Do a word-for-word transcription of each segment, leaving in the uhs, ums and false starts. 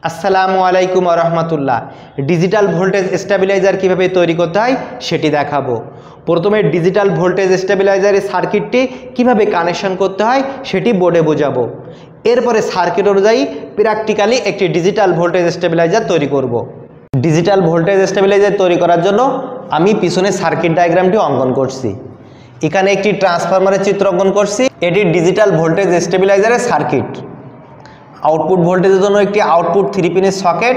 আসসালামু আলাইকুম ওয়া রাহমাতুল্লাহ। ডিজিটাল ভোল্টেজ স্টেবিলাইজার কিভাবে তৈরি করতে হয় সেটি দেখাবো। প্রথমে ডিজিটাল ভোল্টেজ স্টেবিলাইজারের সার্কিটটি কিভাবে কানেকশন করতে হয় সেটি বোর্ডে বোঝাবো। এরপরে সার্কিট অনুযায়ী প্র্যাকটিক্যালি একটি ডিজিটাল ভোল্টেজ স্টেবিলাইজার তৈরি করব। ডিজিটাল ভোল্টেজ স্টেবিলাইজার তৈরি করার জন্য আমি পিছনে সার্কিট ডায়াগ্রামটি অঙ্কন করছি। এখানে একটি ট্রান্সফরমারের চিত্র অঙ্কন করছি। এটি ডিজিটাল ভোল্টেজ স্টেবিলাইজারের সার্কিট। আউটপুট ভোল্টেজের জন্য একটি আউটপুট থ্রি পিনের সকেট,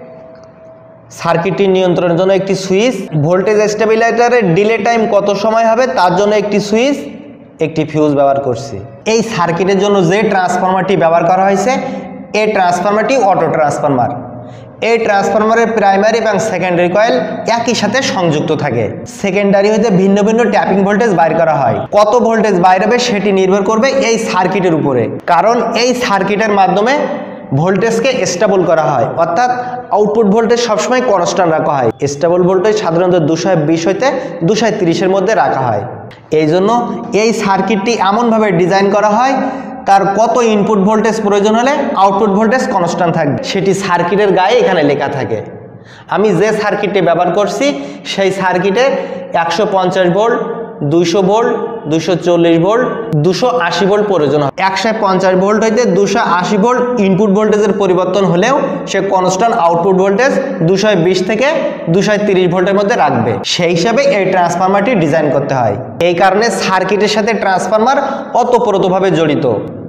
সার্কিটটি নিয়ন্ত্রণের জন্য একটি সুইচ, ভোল্টেজ স্টেবিলাইজারের ডিলে টাইম কত সময় হবে তার জন্য একটি সুইচ, একটি ফিউজ ব্যবহার করছি। এই সার্কিটের জন্য যে ট্রান্সফরমারটি ব্যবহার করা হয়েছে এই ট্রান্সফরমারটি অটো ট্রান্সফরমার। এই ট্রান্সফরমারের প্রাইমারি এবং সেকেন্ডারি কয়েল একই সাথে সংযুক্ত থাকে। সেকেন্ডারি হইতে ভিন্ন ভিন্ন ট্যাপিং ভোল্টেজ বাইর করা হয়। কত ভোল্টেজ বাইর হবে সেটি নির্ভর করবে এই সার্কিটের উপরে, কারণ এই সার্কিটের মাধ্যমে ভোল্টেজকে স্টেবল করা হয়, অর্থাৎ আউটপুট ভোল্টেজ সবসময় কনস্ট্যান্ট রাখা হয়। স্টেবল ভোল্টেজ সাধারণত দুশো বিশ হইতে দুশো তিরিশের মধ্যে রাখা হয়। এই জন্য এই সার্কিটটি এমনভাবে ডিজাইন করা হয় তার কত ইনপুট ভোল্টেজ প্রয়োজন হলে আউটপুট ভোল্টেজ কনস্ট্যান্ট থাকবে সেটি সার্কিটের গায়ে এখানে লেখা থাকে। আমি যে সার্কিটটি ব্যবহার করছি সেই সার্কিটে একশো পঞ্চাশ ভোল্ট, দুইশো ভোল্ট, দুশো চল্লিশ ভোল্ট, দুশো আশি ভোল্ট প্রয়োজন হয়। একশো পঞ্চাশ ভোল্ট হইতে দুশো আশি ভোল্ট ইনপুট ভোল্টেজের পরিবর্তন হলেও সে কনস্ট্যান্ট আউটপুট ভোল্টেজ দুশো বিশ থেকে দুশো তিরিশ ভোল্টের মধ্যে রাখবে। সেই হিসাবে এই ট্রান্সফরমারটি ডিজাইন করতে হয়। এই কারণে সার্কিটের সাথে ট্রান্সফরমার ওতপ্রোতভাবে জড়িত,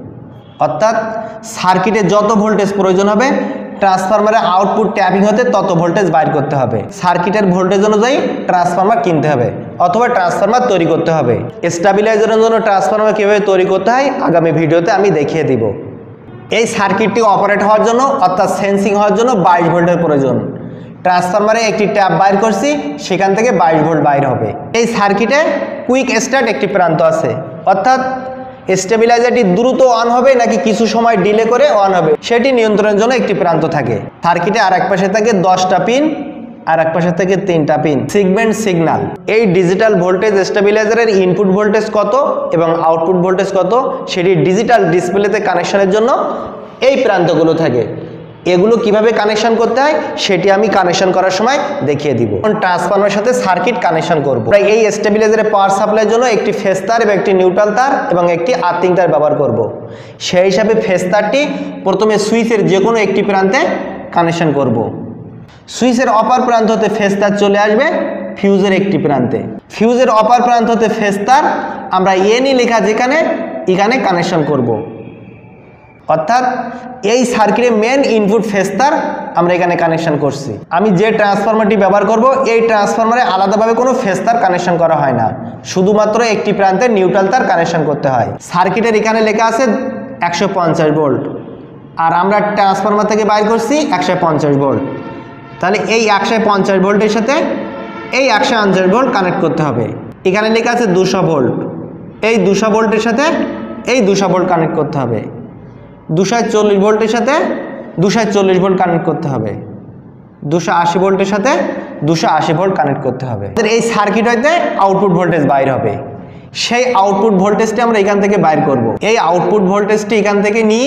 অর্থাৎ সার্কিটে যত ভোল্টেজ প্রয়োজন হবে ট্রান্সফরমারের আউটপুট ট্যাপিং হতে তত ভোল্টেজ বাইর করতে হবে। সার্কিটের ভোল্টেজ অনুযায়ী ট্রান্সফরমার কিনতে হবে অথবা ট্রান্সফরমার তৈরি করতে হবে। স্টেবিলাইজারের জন্য ট্রান্সফরমার কীভাবে তৈরি করতে হয় আগামী ভিডিওতে আমি দেখিয়ে দিব। এই সার্কিটটি অপারেট হওয়ার জন্য অর্থাৎ সেন্সিং হওয়ার জন্য বাইশ ভোল্টের প্রয়োজন। ট্রান্সফরমারে একটি ট্যাপ বাইর করছি, সেখান থেকে বাইশ ভোল্ট বাইর হবে। এই সার্কিটে কুইক স্টার্ট একটি প্রান্ত আছে, অর্থাৎ স্টেবিলাইজারটি দ্রুত অন হবে নাকি কিছু সময় ডিলে করে অন হবে সেটি নিয়ন্ত্রণের জন্য একটি প্রান্ত থাকে। সার্কিটে আর এক পাশে থাকে দশটা পিন, আর এক পাশে থেকে তিনটা পিন সিগমেন্ট সিগন্যাল। এই ডিজিটাল ভোল্টেজ স্টেবিলাইজারের ইনপুট ভোল্টেজ কত এবং আউটপুট ভোল্টেজ কত সেটি ডিজিটাল ডিসপ্লেতে কানেকশনের জন্য এই প্রান্তগুলো থাকে। এগুলো কিভাবে কানেকশন করতে হয় সেটি আমি কানেকশন করার সময় দেখিয়ে দিব। ট্রান্সফরমারের সাথে সার্কিট কানেকশন করব। এই স্টেবিলাইজারের পাওয়ার সাপ্লাইয়ের জন্য একটি ফেজ তার এবং একটি নিউট্রাল তার এবং একটি আর্থিং তার ব্যবহার করব। সেই হিসাবে ফেজ তারটি প্রথমে সুইচের যে কোনো একটি প্রান্তে কানেকশন করব। সুইচের অপর প্রান্ত হতে ফেজ তার চলে আসবে ফিউজের একটি প্রান্তে। ফিউজের অপর প্রান্ত হতে ফেজ তার আমরা এনই লেখা যেখানে এখানে কানেকশন করব, অর্থাৎ এই সার্কিটের মেন ইনপুট ফেজ তার আমরা এখানে কানেকশন করছি। আমি যে ট্রান্সফরমারটি ব্যবহার করব এই ট্রান্সফরমারে আলাদাভাবে কোনো ফেজ তার কানেকশন করা হয় না, শুধুমাত্র একটি প্রান্তে নিউট্রাল তার কানেকশন করতে হয়। সার্কিটের এখানে লেখা আছে একশো পঞ্চাশ ভোল্ট, আর আমরা ট্রান্সফরমার থেকে বাইর করছি একশো পঞ্চাশ ভোল্ট। তাহলে এই একশো পঞ্চাশ ভোল্টের সাথে এই একশো পঞ্চাশ ভোল্ট কানেক্ট করতে হবে। এখানে লেখা আছে দুশো ভোল্ট, এই দুশো ভোল্টের সাথে এই দুশো ভোল্ট কানেক্ট করতে হবে। দুশো চল্লিশ ভোল্টের সাথে দুশো চল্লিশ ভোল্ট কানেক্ট করতে হবে। দুশো আশি ভোল্টের সাথে দুশো আশি ভোল্ট কানেক্ট করতে হবে। এই সার্কিট হইতে আউটপুট ভোল্টেজ বাইর হবে, সেই আউটপুট ভোল্টেজটি আমরা এখান থেকে বাইর করব। এই আউটপুট ভোল্টেজটি এখান থেকে নিয়ে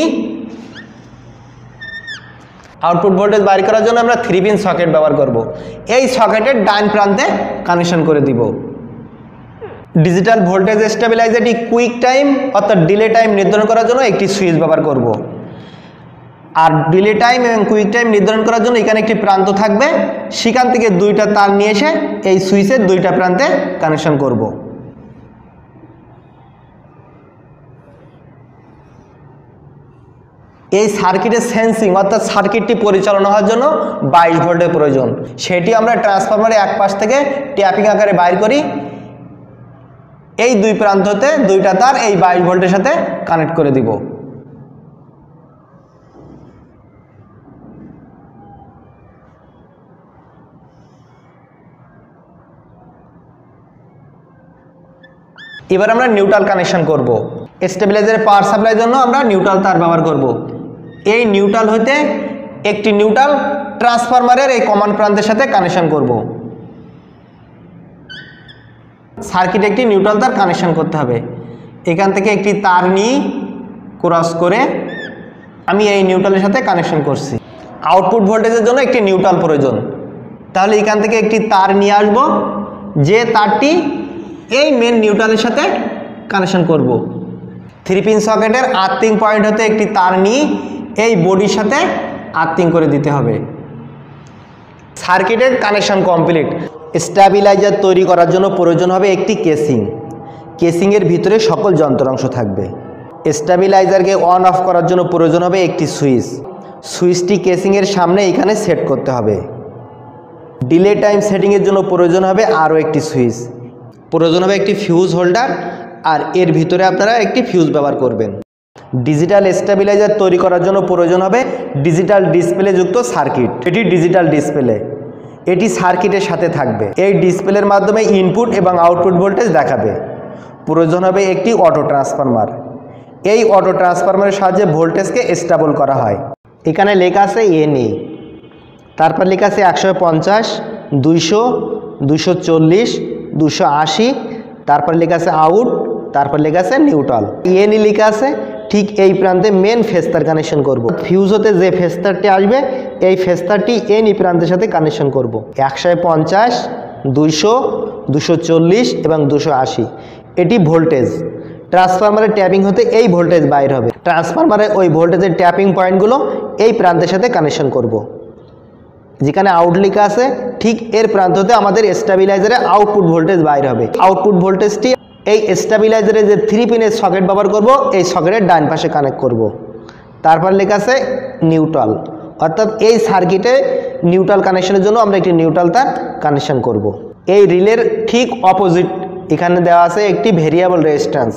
আউটপুট ভোল্টেজ বাইর করার জন্য আমরা থ্রি পিন সকেট ব্যবহার করব। এই সকেটের ডান প্রান্তে কানেকশন করে দিব। ডিজিটাল ভোল্টেজ স্টেবিলাইজারটি কুইক টাইম অর্থাৎ ডিলে টাইম নির্ধারণ করার জন্য একটি সুইচ ব্যবহার করব। আর ডিলে টাইম এবং কুইক টাইম নির্ধারণ করার জন্য এখানে একটি প্রান্ত থাকবে, সেখান থেকে দুইটা তার নিয়ে এসে এই সুইচের দুইটা প্রান্তে কানেকশন করব। এই সার্কিটের সেন্সিং অর্থাৎ সার্কিটটি পরিচালনা হওয়ার জন্য বাইশ ভোল্টের প্রয়োজন। সেটি আমরা ট্রান্সফরমারের এক পাশ থেকে ট্যাপিং আকারে বাইর করি। এই দুই প্রান্ততে দুইটা তার এই বাইশ ভোল্টের সাথে কানেক্ট করে দিব। এবার আমরা নিউট্রাল কানেকশন করব। স্টেবিলাইজারের পাওয়ার সাপ্লাইয়ের জন্য আমরা নিউট্রাল তার ব্যবহার করব। এই নিউট্রাল হইতে একটি নিউট্রাল ট্রান্সফরমারের এই কমন প্রান্তের সাথে কানেকশন করব। সার্কিট একটি নিউট্রাল তার কানেকশন করতে হবে। এখান থেকে একটি তার নিয়ে ক্রস করে আমি এই নিউট্রালের সাথে কানেকশন করছি। আউটপুট ভোল্টেজের জন্য একটি নিউট্রাল প্রয়োজন। তাহলে এখান থেকে একটি তার নিয়ে আসব, যে তারটি এই মেন নিউট্রালের সাথে কানেকশন করব। থ্রি পিন সকেটের আর্থিং পয়েন্ট হতে একটি তার নিয়ে এই বডির সাথে আর্থিং করে দিতে হবে। সার্কিটের কানেকশন কমপ্লিট। স্টেবিলাইজার তৈরি করার জন্য প্রয়োজন হবে একটি কেসিং। কেসিংয়ের ভিতরে সকল যন্ত্রাংশ থাকবে। স্টেবিলাইজারকে অন অফ করার জন্য প্রয়োজন হবে একটি সুইচ। সুইচটি কেসিংয়ের সামনে এখানে সেট করতে হবে। ডিলে টাইম সেটিংয়ের জন্য প্রয়োজন হবে আরও একটি সুইচ। প্রয়োজন হবে একটি ফিউজ হোল্ডার, আর এর ভিতরে আপনারা একটি ফিউজ ব্যবহার করবেন। ডিজিটাল স্টেবিলাইজার তৈরি করার জন্য প্রয়োজন হবে ডিজিটাল ডিসপ্লে যুক্ত সার্কিট। এটি ডিজিটাল ডিসপ্লে, এটি সার্কিটের সাথে থাকবে। এই ডিসপ্লের মাধ্যমে ইনপুট এবং আউটপুট ভোল্টেজ দেখাবে। প্রয়োজন হবে একটি অটো ট্রান্সফরমার। এই অটো ট্রান্সফরমারের সাহায্যে ভোল্টেজকে স্টেবল করা হয়। এখানে লেখা আছে এনই, তারপর লেখা আছে একশো পঞ্চাশ, দুইশো, দুশো চল্লিশ, দুশো আশি, তারপর লেখা আছে আউট, তারপর লেখা আছে নিউট্রাল। এনই লেখা আছে, ঠিক এই প্রান্তে মেন ফেস্তার কানেকশন করব। ফিউজ হতে যে ফেস্তারটি আসবে এই ফেস্তারটি এনই প্রান্তের সাথে কানেকশন করব। একশো পঞ্চাশ, দুইশো, দুশো চল্লিশ এবং দুশো আশি এটি ভোল্টেজ। ট্রান্সফরমারের ট্যাপিং হতে এই ভোল্টেজ বাইর হবে। ট্রান্সফরমারের ওই ভোল্টেজের ট্যাপিং পয়েন্টগুলো এই প্রান্তের সাথে কানেকশন করব। যেখানে আউট লেখা আছে ঠিক এর প্রান্ত হতে আমাদের স্টেবিলাইজারে আউটপুট ভোল্টেজ বাইর হবে। আউটপুট ভোল্টেজটি এই স্টেবিলাইজারে যে থ্রি পিনের সকেট ব্যবহার করব এই সকেটের ডান পাশে কানেক্ট করব। তারপর লেখা আছে নিউট্রাল, অর্থাৎ এই সার্কিটে নিউট্রাল কানেকশনের জন্য আমরা একটি নিউট্রাল তার কানেকশন করব। এই রিলের ঠিক অপোজিট এখানে দেওয়া আছে একটি ভেরিয়েবল রেজিস্ট্যান্স।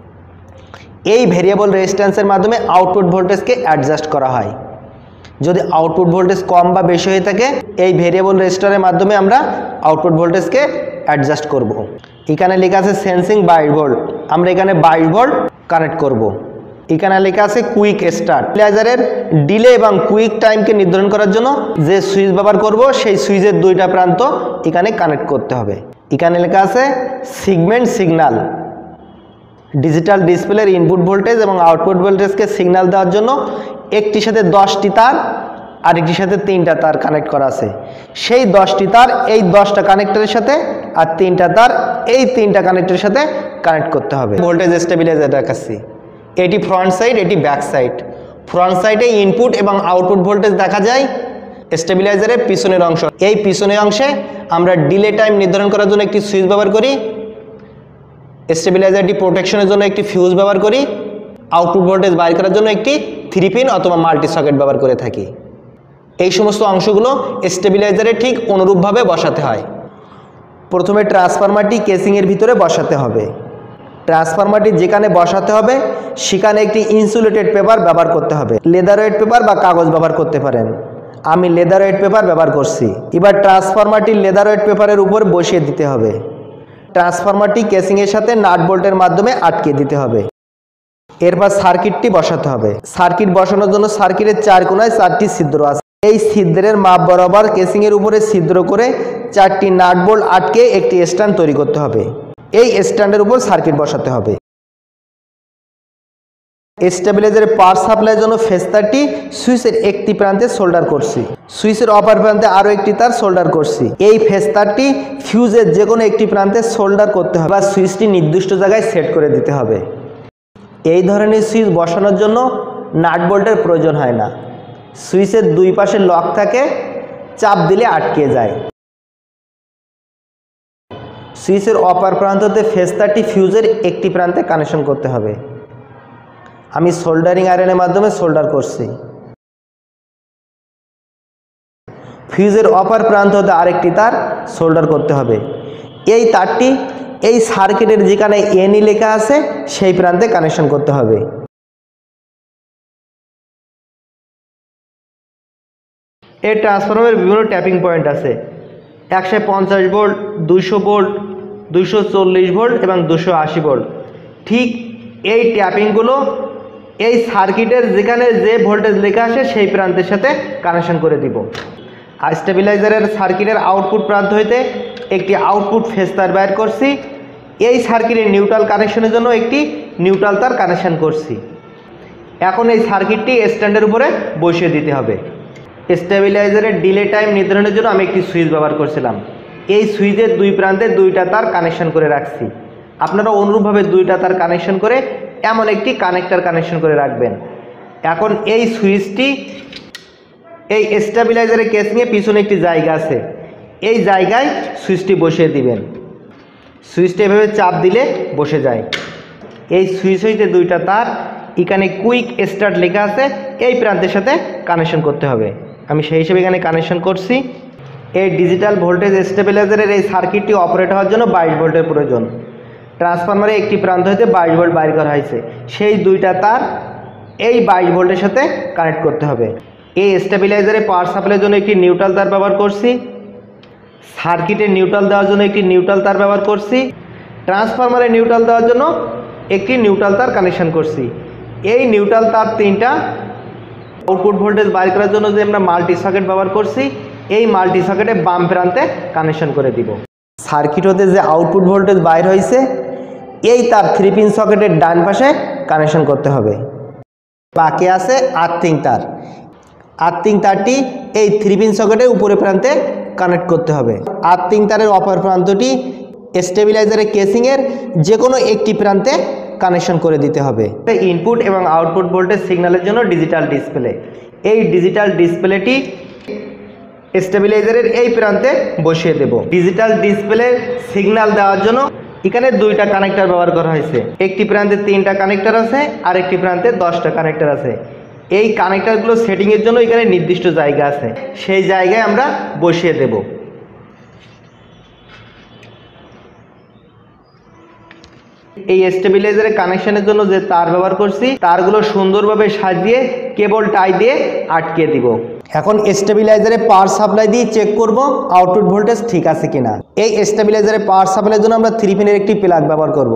এই ভেরিয়েবল রেজিস্ট্যান্সের মাধ্যমে আউটপুট ভোল্টেজকে অ্যাডজাস্ট করা হয়। যদি আউটপুট ভোল্টেজ কম বা বেশি হয়ে থাকে এই ভেরিয়েবল রেজিস্টারের মাধ্যমে আমরা আউটপুট ভোল্টেজকে অ্যাডজাস্ট করব। এখানে লেখা আছে সেন্সিং বাইশ ভোল্ট, আমরা এখানে বাইশ ভোল্ট কানেক্ট করব। এখানে লেখা আছে কুইক স্টার্ট। স্টেবিলাইজারের ডিলে এবং কুইক টাইমকে নির্ধারণ করার জন্য যে সুইচ ব্যবহার করব সেই সুইচের দুইটা প্রান্ত এখানে কানেক্ট করতে হবে। এখানে লেখা আছে সিগমেন্ট সিগন্যাল। ডিজিটাল ডিসপ্লের ইনপুট ভোল্টেজ এবং আউটপুট ভোল্টেজকে সিগন্যাল দেওয়ার জন্য একটির সাথে দশটি তার আর একটির সাথে তিনটা তার কানেক্ট করা আছে। সেই দশটি তার এই দশটা কানেক্টরের সাথে আর তিনটা তার এই তিনটা কানেক্টরের সাথে কানেক্ট করতে হবে। ভোল্টেজ স্টেবিলাইজার দেখাচ্ছি, এটি ফ্রন্ট সাইড, এটি ব্যাক সাইড। ফ্রন্ট সাইডে ইনপুট এবং আউটপুট ভোল্টেজ দেখা যায় স্টেবিলাইজারের পিছনের অংশ। এই পিছনের অংশে আমরা ডিলে টাইম নির্ধারণ করার জন্য একটি সুইচ ব্যবহার করি, স্টেবিলাইজারটি প্রোটেকশনের জন্য একটি ফিউজ ব্যবহার করি, আউটপুট ভোল্টেজ বাইর করার জন্য একটি থ্রি পিন অথবা মাল্টি সকেট ব্যবহার করে থাকি। এই সমস্ত অংশগুলো স্টেবিলাইজারে ঠিক অনুরূপভাবে বসাতে হয়। প্রথমে ট্রান্সফরমারটি কেসিংয়ের ভিতরে বসাতে হবে। ট্রান্সফরমারটি যেখানে বসাতে হবে সেখানে একটি ইনসুলেটেড পেপার ব্যবহার করতে হবে। লেদার ওয়েট পেপার বা কাগজ ব্যবহার করতে পারেন, আমি লেদার ওয়েট পেপার ব্যবহার করছি। এবার ট্রান্সফরমারটি লেদার ওয়েট পেপারের উপর বসিয়ে দিতে হবে। ট্রান্সফরমারটি কেসিংয়ের সাথে নাট বোল্টের মাধ্যমে আটকে দিতে হবে। এরপর সার্কিটটি বসাতে হবে। সার্কিট বসানোর জন্য সার্কিটের চার কোণায় চারটি ছিদ্র আছে। এই ছিদ্রের মাপ বরাবর কেসিংয়ের উপরে ছিদ্র করে চারটি নাট বোল্ট আটকে একটি স্ট্যান্ড তৈরি করতে হবে। এই স্ট্যান্ডের উপর সার্কিট বসাতে হবে। স্টেবিলাইজারের পাওয়ার সাপ্লাইয়ের জন্য ফেস্তারটি সুইচের একটি প্রান্তে সোল্ডার করছি, সুইচের অপর প্রান্তে আরও একটি তার সোল্ডার করছি। এই ফেস্তারটি ফিউজের যে কোনো একটি প্রান্তে সোল্ডার করতে হবে বা সুইচটি নির্দিষ্ট জায়গায় সেট করে দিতে হবে। এই ধরনের সুইচ বসানোর জন্য নাট বোল্টের প্রয়োজন হয় না। সুইচের দুই পাশে লক থাকে, চাপ দিলে আটকে যায়। সুইচের অপর প্রান্ততে ফেস্তারটি ফিউজের একটি প্রান্তে কানেকশন করতে হবে। আমি সোল্ডারিং আয়রনের মাধ্যমে সোল্ডার করছি। ফিউজের অপর প্রান্ত হতে আরেকটি তার সোল্ডার করতে হবে। এই তারটি এই সার্কিটের যেখানে এনই লেখা আছে সেই প্রান্তে কানেকশন করতে হবে। এই ট্রান্সফরমারের বিভিন্ন ট্যাপিং পয়েন্ট আছে, একশো পঞ্চাশ ভোল্ট, দুইশো ভোল্ট, দুইশো চল্লিশ ভোল্ট এবং দুশো আশি ভোল্ট। ঠিক এই ট্যাপিংগুলো এই সার্কিটের যেখানে যে ভোল্টেজ লেখা আসে সেই প্রান্তের সাথে কানেকশন করে দিব। আর স্টেবিলাইজারের সার্কিটের আউটপুট প্রান্ত হইতে একটি আউটপুট ফেজ তার বের করছি। এই সার্কিটের নিউট্রাল কানেকশনের জন্য একটি নিউট্রাল তার কানেকশন করছি। এখন এই সার্কিটটি স্ট্যান্ডের উপরে বসিয়ে দিতে হবে। স্টেবিলাইজারের ডিলে টাইম নির্ধারণের জন্য আমি একটি সুইচ ব্যবহার করছিলাম। এই সুইচের দুই প্রান্তে দুইটা তার কানেকশন করে রাখছি। আপনারা অনুরূপভাবে দুইটা তার কানেকশন করে এমন একটি কানেক্টর কানেকশন করে রাখবেন। এখন এই সুইচটি এই স্টেবিলাইজারের কেসিংয়ে পিছনে একটি জায়গা আছে, এই জায়গায় সুইচটি বসিয়ে দিবেন। সুইচটা এভাবে চাপ দিলে বসে যায়। এই সুইচ হইতে দুইটা তার এখানে কুইক স্টার্ট লেখা আছে, এই প্রান্তের সাথে কানেকশন করতে হবে। আমি সেই হিসেবে এখানে কানেকশন করছি। এই ডিজিটাল ভোল্টেজ স্টেবিলাইজারের এই সার্কিটটি অপারেট হওয়ার জন্য বাইশ ভোল্টের প্রয়োজন। ট্রান্সফরমারে একটি প্রান্ত হইতে বাইশ ভোল্ট বাইর করা হয়েছে, সেই দুইটা তার এই বাইশ ভোল্টের সাথে কানেক্ট করতে হবে। এই স্টেবিলাইজারে পাওয়ার সাপ্লাইয়ের জন্য একটি নিউট্রাল তার ব্যবহার করছি, সার্কিটে নিউট্রাল দেওয়ার জন্য একটি নিউট্রাল তার ব্যবহার করছি, ট্রান্সফরমারে নিউট্রাল দেওয়ার জন্য একটি নিউট্রাল তার কানেকশন করছি। এই নিউট্রাল তার তিনটা আউটপুট ভোল্টেজ বাইর করার জন্য যে আমরা মাল্টি সকেট ব্যবহার করছি, এই মাল্টি সকেটে বাম প্রান্তে কানেকশন করে দিব। সার্কিট হতে যে আউটপুট ভোল্টেজ বাইর হয়েছে, এই তার থ্রি পিন সকেটের ডান পাশে কানেকশন করতে হবে। বাকি আছে আর্থিং তার। আর্থিং তারটি এই থ্রি পিন সকেটের উপরে প্রান্তে কানেক্ট করতে হবে। আর্থিং তারের অপর প্রান্তটি স্টেবিলাইজারের কেসিংয়ের যে কোনো একটি প্রান্তে কানেকশন করে দিতে হবে। ইনপুট এবং আউটপুট ভোল্টেজ সিগন্যালের জন্য ডিজিটাল ডিসপ্লে। এই ডিজিটাল ডিসপ্লেটি স্টেবিলাইজারের এই প্রান্তে বসিয়ে দেব। ডিজিটাল ডিসপ্লে সিগন্যাল দেওয়ার জন্য এখানে দুইটা কানেক্টর ব্যবহার করা হয়েছে। একটি প্রান্তে তিনটা কানেক্টর আছে আর একটি প্রান্তে দশটা কানেক্টর আছে। এই কানেক্টরগুলো সেটিংয়ের জন্য এখানে নির্দিষ্ট জায়গা আছে, সেই জায়গায় আমরা বসিয়ে দেব। এই স্টেবিলাইজারের কানেকশনের জন্য যে তার ব্যবহার করছি, তারগুলো সুন্দরভাবে সাজিয়ে কেবল টাই দিয়ে আটকে দিব। এখন স্টেবিলাইজারে পাওয়ার সাপ্লাই দিয়ে চেক করব আউটপুট ভোল্টেজ ঠিক আছে কিনা। এই স্টেবিলাইজারে পাওয়ার সাপ্লাইয়ের জন্য আমরা থ্রি পিনের একটি প্লাগ ব্যবহার করব।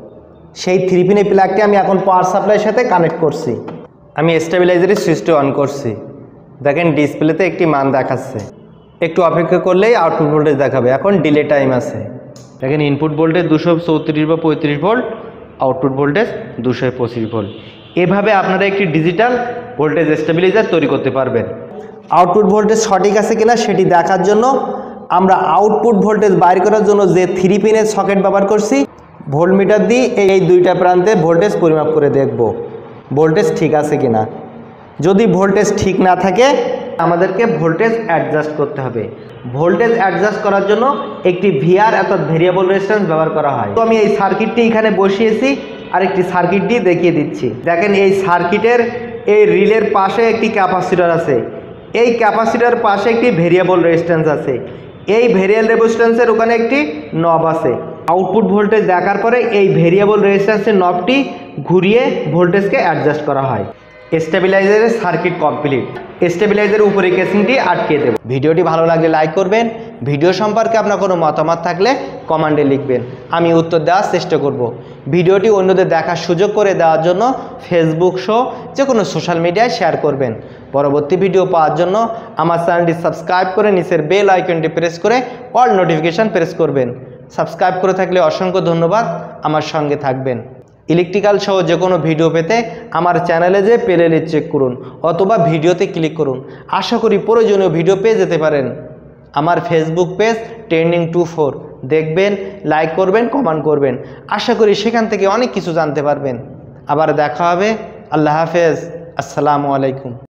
সেই থ্রি পিনের প্লাগটি আমি এখন পাওয়ার সাপ্লাইয়ের সাথে কানেক্ট করছি। আমি স্টেবিলাইজারের সুইচটি অন করছি। দেখেন ডিসপ্লেতে একটি মান দেখাচ্ছে, একটু অপেক্ষা করলেই আউটপুট ভোল্টেজ দেখাবে। এখন ডিলে টাইম আছে। দেখেন ইনপুট ভোল্টেজ দুশো চৌত্রিশ বা পঁয়ত্রিশ ভোল্ট, আউটপুট ভোল্টেজ দুশো পঁচিশ ভোল্ট। এভাবে আপনারা একটি ডিজিটাল ভোল্টেজ স্টেবিলাইজার তৈরি করতে পারবেন। আউটপুট ভোল্টেজ সঠিক আছে কিনা সেটি দেখার জন্য আমরা আউটপুট ভোল্টেজ বাইর করার জন্য যে থ্রি পিনের সকেট ব্যবহার করছি, ভোল্টমিটার দিয়ে এই দুইটা প্রান্তে ভোল্টেজ পরিমাপ করে দেখব ভোল্টেজ ঠিক আছে কিনা। যদি ভোল্টেজ ঠিক না থাকে আমাদেরকে ভোল্টেজ অ্যাডজাস্ট করতে হবে। ভোল্টেজ অ্যাডজাস্ট করার জন্য একটি ভিআর অর্থাৎ ভেরিয়েবল রেজিস্ট্যান্স ব্যবহার করা হয়। তো আমি এই সার্কিটটি এখানে বসিয়েছি আর একটি সার্কিট দিয়ে দেখিয়ে দিচ্ছি। দেখেন এই সার্কিটের এই রিলের পাশে একটি ক্যাপাসিটর আছে, এই ক্যাপাসিটর পাশে একটি ভেরিয়েবল রেজিস্ট্যান্স আছে, এই ভেরিয়েবল রেজিস্ট্যান্সের ওখানে একটি নব আছে। আউটপুট ভোল্টেজ দেখার পরে এই ভেরিয়েবল রেজিস্ট্যান্সের নবটি ঘুরিয়ে ভোল্টেজকে অ্যাডজাস্ট করা হয়। স্টেবিলাইজারের সার্কিট কমপ্লিট। স্টেবিলাইজারের উপরে কেসিংটি আটকে দেব। ভিডিওটি ভালো লাগলে লাইক করবেন। ভিডিও সম্পর্কে আপনার কোনো মতামত থাকলে কমেন্টে লিখবেন, আমি উত্তর দেওয়ার চেষ্টা করব। ভিডিওটি অন্যদের দেখার সুযোগ করে দেওয়ার জন্য ফেসবুক সহ যে কোনো সোশ্যাল মিডিয়ায় শেয়ার করবেন। পরবর্তী ভিডিও পাওয়ার জন্য আমার চ্যানেলটি সাবস্ক্রাইব করে নিচের বেল আইকনটি প্রেস করে অল নোটিফিকেশান প্রেস করবেন। সাবস্ক্রাইব করে থাকলে অসংখ্য ধন্যবাদ, আমার সঙ্গে থাকবেন। ইলেকট্রিক্যাল সহ যে কোনো ভিডিও পেতে আমার চ্যানেলে যে প্লে লিস্ট চেক করুন অথবা ভিডিওতে ক্লিক করুন। আশা করি প্রয়োজনীয় ভিডিও পেয়ে যেতে পারেন। আমার Facebook page trending two four দেখবেন, লাইক করবেন, কমেন্ট করবেন। আশা করি সেখান থেকে অনেক কিছু জানতে পারবেন। আবার দেখা হবে। আল্লাহ হাফেজ। আসসালামু আলাইকুম।